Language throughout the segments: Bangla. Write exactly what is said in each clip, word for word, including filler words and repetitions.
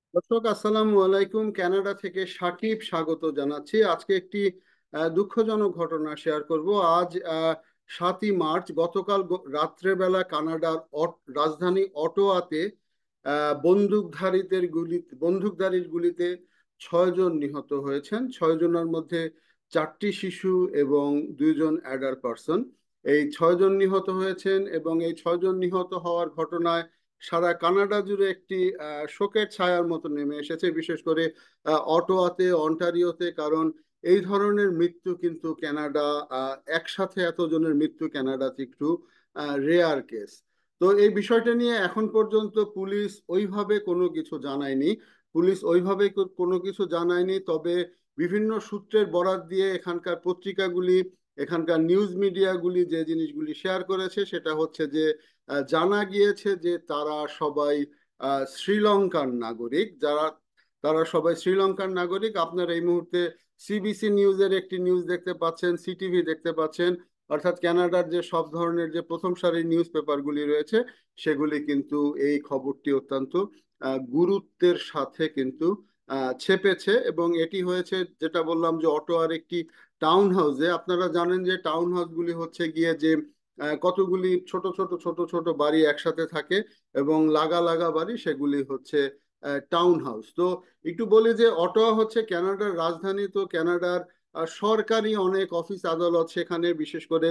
দর্শক আসসালামু আলাইকুম। কানাডা থেকে সাকিব স্বাগত জানাচ্ছি। আজকে একটি আহ, দুঃখজনক ঘটনা শেয়ার করব। আজ আহ, সাতই মার্চ, গতকাল গ- রাত্রেবেলা কানাডার অট- রাজধানী অটোয়াতে আহ, বন্দুকধারীদের গুলি বন্দুকধারীর গুলিতে ছয়জন নিহত হয়েছেন। ছয়জনের মধ্যে চারটি শিশু এবং দুইজন অ্যাডাল্ট পার্সন। এই ছয়জন নিহত হয়েছেন এবং এই ছয়জন নিহত হওয়ার ঘটনায় সারা কানাডা জুড়ে একটি আহ, শোকের ছায়ার মতো নেমে এসেছে, বিশেষ করে আহ, অটোয়াতে, অন্টারিওতে। কারণ এই ধরনের মৃত্যু কিন্তু কানাডা, আহ, একসাথে এতজনের মৃত্যু কানাডাতে একটু রেয়ার কেস। তো এই বিষয়টা নিয়ে এখন পর্যন্ত পুলিশ ওইভাবে কোনো কিছু জানায়নি। পুলিশ ওইভাবে কো- কোনো কিছু জানায়নি, তবে বিভিন্ন সূত্রের বরাত দিয়ে এখানকার পত্রিকাগুলি, এখানকার নিউজ মিডিয়াগুলি যে জিনিসগুলি শেয়ার করেছে সেটা হচ্ছে যে আহ, জানা গিয়েছে যে তারা সবাই আহ, শ্রীলঙ্কার নাগরিক। যারা তারা সবাই শ্রীলঙ্কার নাগরিক। আপনারা এই মুহূর্তে সিবিসি নিউজের একটি নিউজ দেখতে পাচ্ছেন, সিটিভি দেখতে পাচ্ছেন। অর্থাৎ কানাডার যে সব ধরনের যে প্রথম সারির নিউজ পেপারগুলি রয়েছে সেগুলি কিন্তু এই খবরটি অত্যন্ত আহ, গুরুত্বের সাথে কিন্তু আহ, ছেপেছে। এবং এটি হয়েছে, যেটা বললাম, যে অটোয়ার একটি টাউন হাউসে। আপনারা জানেন যে টাউন হাউসগুলি হচ্ছে গিয়ে যে আহ, কতগুলি ছোট ছোট ছোট ছোট বাড়ি একসাথে থাকে এবং লাগা লাগা বাড়ি, সেগুলি হচ্ছে টাউন হাউস। তো একটু বলি যে অটোয়া হচ্ছে কানাডার রাজধানী। তো কানাডার আহ, সরকারি অনেক অফিস আদালত সেখানে, বিশেষ করে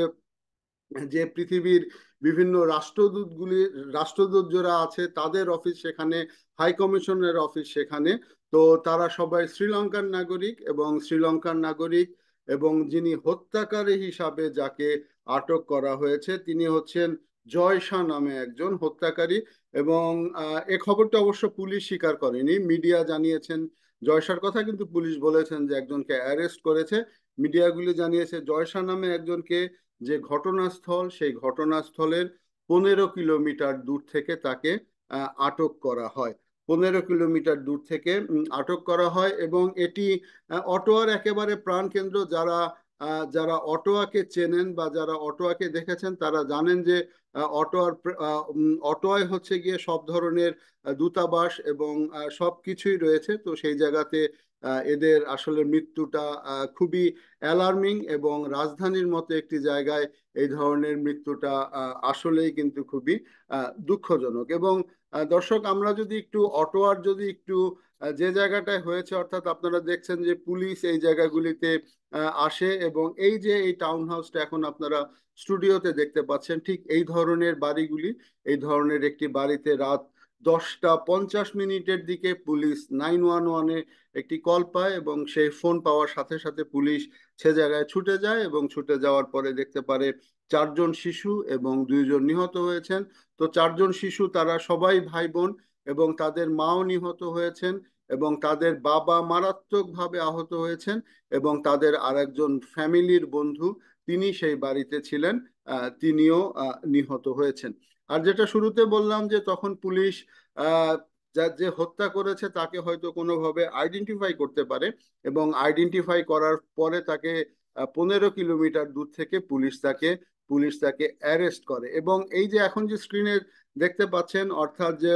যে পৃথিবীর বিভিন্ন রাষ্ট্রদূতগুলি, রাষ্ট্রদূত যারা আছে তাদের অফিস সেখানে, হাই কমিশনের অফিস সেখানে। তো তারা সবাই শ্রীলঙ্কার নাগরিক এবং শ্রীলঙ্কার নাগরিক এবং যিনি হত্যাকারী হিসাবে যাকে আটক করা হয়েছে তিনি হচ্ছেন জয়শা নামে একজন হত্যাকারী। এবং আহ, এ খবরটা অবশ্য পুলিশ স্বীকার করেনি, মিডিয়া জানিয়েছেন জয়শার কথা, কিন্তু পুলিশ বলেছেন যে একজনকে অ্যারেস্ট করেছে। মিডিয়াগুলি জানিয়েছে জয়শা নামে একজনকে, যে ঘটনাস্থল সেই ঘটনাস্থলের পনেরো কিলোমিটার দূর থেকে তাকে আহ, আটক করা হয়। পনেরো কিলোমিটার দূর থেকে উম, আটক করা হয়। এবং এটি আহ, অটোয়ার একেবারে প্রাণকেন্দ্র। যারা আহ, যারা অটোয়াকে চেনেন বা যারা অটোয়াকে দেখেছেন তারা জানেন যে আহ, অটোয়ার প্র- আহ, উম, অটোয়ায় হচ্ছে গিয়ে সব ধরনের আহ, দূতাবাস এবং আহ, সব কিছুই রয়েছে। তো সেই জায়গাতে আহ, এদের আসলে মৃত্যুটা আহ, খুবই অ্যালার্মিং। এবং রাজধানীর মতো একটি জায়গায় এই ধরনের মৃত্যুটা আহ, আসলেই কিন্তু খুবই আহ, দুঃখজনক। এবং আহ, দর্শক, আমরা যদি একটু অটোয়ার যদি একটু আহ, যে জায়গাটায় হয়েছে, অর্থাৎ আপনারা দেখছেন যে পুলিশ এই জায়গাগুলিতে আহ, আসে। এবং এই যে এই টাউন হাউসটা এখন আপনারা স্টুডিওতে দেখতে পাচ্ছেন, ঠিক এই ধরনের বাড়িগুলি, এই ধরনের একটি বাড়িতে রাত দশটা পঞ্চাশ মিনিটের দিকে পুলিশ নাইন ওয়ান ওয়ানে একটি কল পায় এবং সেই ফোন পাওয়ার সাথে সাথে পুলিশ সে জায়গায় ছুটে যায় এবং ছুটে যাওয়ার পরে দেখতে পারে চারজন শিশু এবং দুইজন নিহত হয়েছেন। তো চারজন শিশু তারা সবাই ভাই বোন এবং তাদের মাও নিহত হয়েছেন এবং তাদের বাবা মারাত্মকভাবে আহত হয়েছেন। এবং তাদের আরেকজন ফ্যামিলির বন্ধু, তিনি সেই বাড়িতে ছিলেন, আহ, তিনিও আহ, নিহত হয়েছেন। আর যেটা শুরুতে বললাম যে তখন পুলিশ আহ যা যে হত্যা করেছে তাকে হয়তো কোনোভাবে আইডেন্টিফাই করতে পারে এবং আইডেন্টিফাই করার পরে তাকে পনেরো কিলোমিটার দূর থেকে পুলিশ তাকে পুলিশ তাকে অ্যারেস্ট করে। এবং এই যে এখন যে স্ক্রিনে দেখতে পাচ্ছেন, অর্থাৎ যে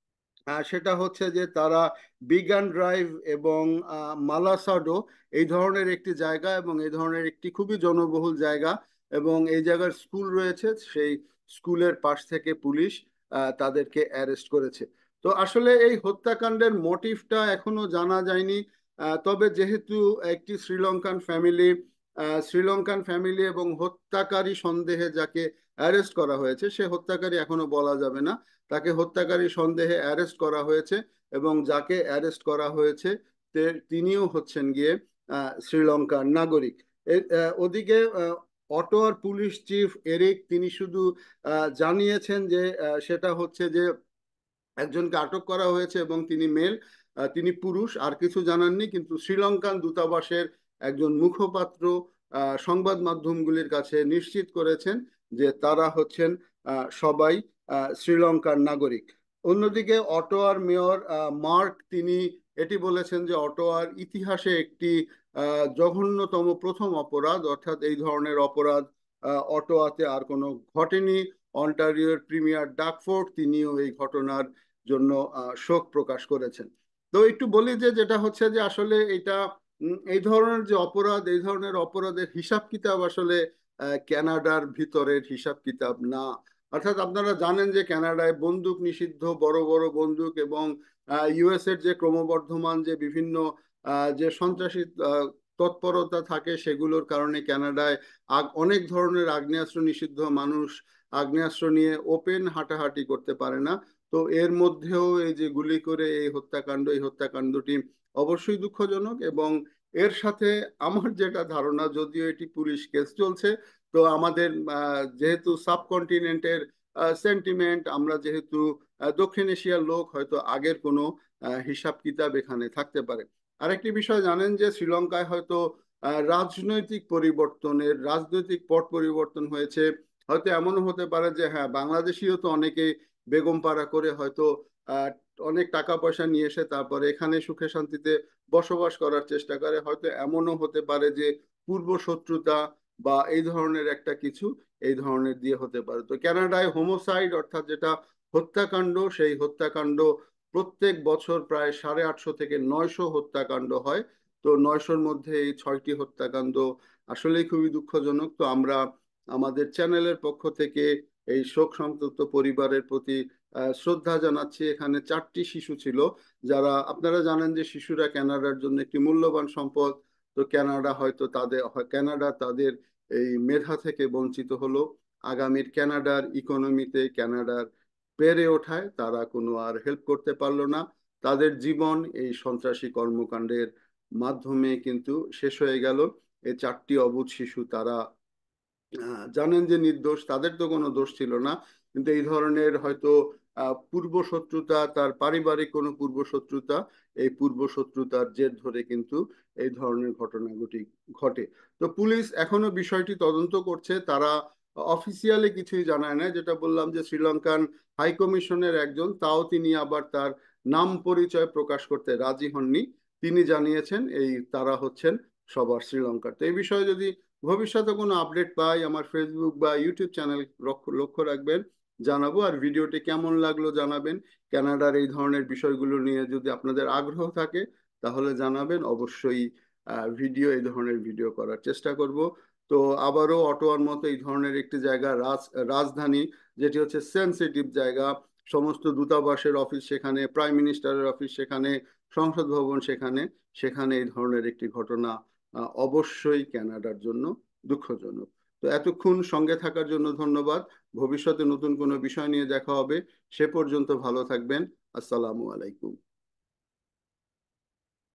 আহ, সেটা হচ্ছে যে তারা বিগান ড্রাইভ এবং আহ, মালাসাডো, এই ধরনের একটি জায়গা এবং এই ধরনের একটি খুবই জনবহুল জায়গা এবং এই জায়গার স্কুল রয়েছে। সেই স্কুলের পাশ থেকে পুলিশ আহ, তাদেরকে অ্যারেস্ট করেছে। তো আসলে এই হত্যাকাণ্ডের মোটিভটা এখনো জানা যায়নি। আহ, তবে যেহেতু একটি শ্রীলঙ্কান ফ্যামিলি, শ্রীলঙ্কান ফ্যামিলি এবং হত্যাকারী সন্দেহে যাকে অ্যারেস্ট করা হয়েছে, সে হত্যাকারী এখনো বলা যাবে না, তাকে হত্যাকারী সন্দেহে অ্যারেস্ট করা হয়েছে। এবং যাকে অ্যারেস্ট করা হয়েছে তে- তিনিও হচ্ছেন গিয়ে আহ, শ্রীলঙ্কার নাগরিক। এ- আহ, ওদিকে আহ, অটোয়ার পুলিশ চিফ এরিক, তিনি শুধু আহ, জানিয়েছেন যে আহ, সেটা হচ্ছে যে একজনকে আটক করা হয়েছে এবং তিনি মেল, তিনি পুরুষ, আর কিছু জানাননি। কিন্তু শ্রীলঙ্কান দূতাবাসের একজন মুখপাত্র আহ, সংবাদ মাধ্যমগুলির কাছে নিশ্চিত করেছেন যে তারা হচ্ছেন আহ, সবাই আহ, শ্রীলঙ্কার নাগরিক। অন্যদিকে অটোয়ার মেয়র আহ, মার্ক, তিনি এটি বলেছেন যে অটোয়ার ইতিহাসে একটি আহ, জঘন্যতম প্রথম অপরাধ, অর্থাৎ এই ধরনের অপরাধ আহ, অটোয়াতে আর কোনো ঘটেনি। অন্টারিওর প্রিমিয়ার ডাকফোর্ড, তিনিও এই ঘটনার জন্য আহ, শোক প্রকাশ করেছেন। তো একটু বলি যে যেটা হচ্ছে যে আসলে এটা এই ধরনের যে অপরাধ, এই ধরনের অপরাধের হিসাব কিতাব আসলে কানাডার ভিতরের হিসাব কিতাব না। অর্থাৎ আপনারা জানেন যে কানাডায় বন্দুক নিষিদ্ধ, বড় বড় বন্দুক, এবং ইউএস এর যে ক্রমবর্ধমান যে বিভিন্ন যে সন্ত্রাসী তৎপরতা থাকে, সেগুলোর কারণে কানাডায় অনেক ধরনের আগ্নেয়াস্ত্র নিষিদ্ধ, মানুষ আগ্নেয়াস্ত্র নিয়ে ওপেন হাঁটাহাঁটি করতে পারে না। তো এর মধ্যেও এই যে গুলি করে এই হত্যাকাণ্ড, এই হত্যাকাণ্ডটি অবশ্যই দুঃখজনক। এবং এর সাথে আমার যেটা ধারণা, যদিও এটি পুলিশ কেস চলছে, তো আমাদের যেহেতু সাবকন্টিনেন্টের সেন্টিমেন্ট, আমরা যেহেতু দক্ষিণ এশিয়ার লোক, হয়তো আগের কোনো হিসাব কিতাব এখানে থাকতে পারে। আরেকটি বিষয় জানেন যে শ্রীলঙ্কায় হয়তো রাজনৈতিক পরিবর্তনের, রাজনৈতিক পট পরিবর্তন হয়েছে। হয়তো এমনও হতে পারে যে হ্যাঁ, বাংলাদেশিও তো অনেকে বেগম পাড়া করে হয়তো আহ অনেক টাকা পয়সা নিয়ে এসে তারপরে এখানে সুখে শান্তিতে বসবাস করার চেষ্টা করে। হয়তো এমনও হতে পারে যে পূর্ব শত্রুতা বা এই ধরনের একটা কিছু এই ধরনের দিয়ে হতে পারে। তো কানাডায় হোমোসাইড, অর্থাৎ যেটা হত্যাকাণ্ড, সেই হত্যাকাণ্ড প্রত্যেক বছর প্রায় সাড়ে আটশো থেকে নয়শো হত্যাকাণ্ড হয়। তো নয়শোর মধ্যে এই ছয়টি হত্যাকাণ্ড আসলেই খুবই দুঃখজনক। তো আমরা আমাদের চ্যানেলের পক্ষ থেকে এই শোক সন্তপ্ত পরিবারের প্রতি শ্রদ্ধা জানাচ্ছি। এখানে চারটি শিশু ছিল, যারা, আপনারা জানেন যে শিশুরা কানাডার জন্য একটি মূল্যবান সম্পদ। তো কানাডা হয়তো তাদের কানাডা তাদের এই মেধা থেকে বঞ্চিত হলো। আগামীর কানাডার ইকোনমিতে, কানাডার বেড়ে ওঠায় তারা কোনো আর হেল্প করতে পারলো না। তাদের জীবন এই সন্ত্রাসী কর্মকাণ্ডের মাধ্যমে কিন্তু শেষ হয়ে গেল। এই চারটি অবুঝ শিশু, তারা জানেন যে নির্দোষ, তাদের তো কোনো দোষ ছিল না, কিন্তু এই ধরনের হয়তো পূর্ব শত্রুতা, তার পারিবারিক কোনো পূর্ব শত্রুতা, এই পূর্ব শত্রুতার জের ধরে কিন্তু এই ধরনের ঘটনাগুলি ঘটে। তো পুলিশ এখনো বিষয়টি তদন্ত করছে, তারা অফিসিয়ালি কিছুই জানায় না। যেটা বললাম যে শ্রীলঙ্কান হাই কমিশনের একজন, তাও তিনি আবার তার নাম পরিচয় প্রকাশ করতে রাজি হননি। তিনি জানিয়েছেন এই তারা হচ্ছেন সবার শ্রীলঙ্কার। তো এই বিষয়ে যদি ভবিষ্যতে কোনো আপডেট পাই, আমার ফেসবুক বা ইউটিউব চ্যানেল লক্ষ্য রাখবেন, জানাবো। আর ভিডিওটি কেমন লাগলো জানাবেন। কানাডার এই ধরনের বিষয়গুলো নিয়ে যদি আপনাদের আগ্রহ থাকে তাহলে জানাবেন, অবশ্যই ভিডিও, এই ধরনের ভিডিও করার চেষ্টা করব। তো আবারও অটোয়ার মতো এই ধরনের একটি জায়গা, রাজ রাজধানী, যেটি হচ্ছে সেন্সিটিভ জায়গা, সমস্ত দূতাবাসের অফিস সেখানে, প্রাইম মিনিস্টারের অফিস সেখানে, সংসদ ভবন সেখানে, সেখানে এই ধরনের একটি ঘটনা অবশ্যই কানাডার জন্য দুঃখজনক। তো এতক্ষণ সঙ্গে থাকার জন্য ধন্যবাদ। ভবিষ্যতে নতুন কোনো বিষয় নিয়ে দেখা হবে। সে পর্যন্ত ভালো থাকবেন। আসসালামু আলাইকুম।